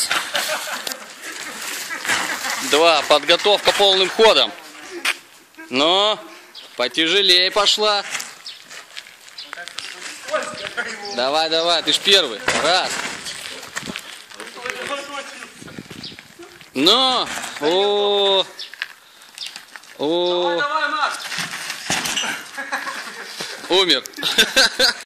Раз. Два. Подготовка полным ходом. Но потяжелее пошла. Давай, давай, ты ж первый. Раз. Но. О. О. Давай, Маш. Умер.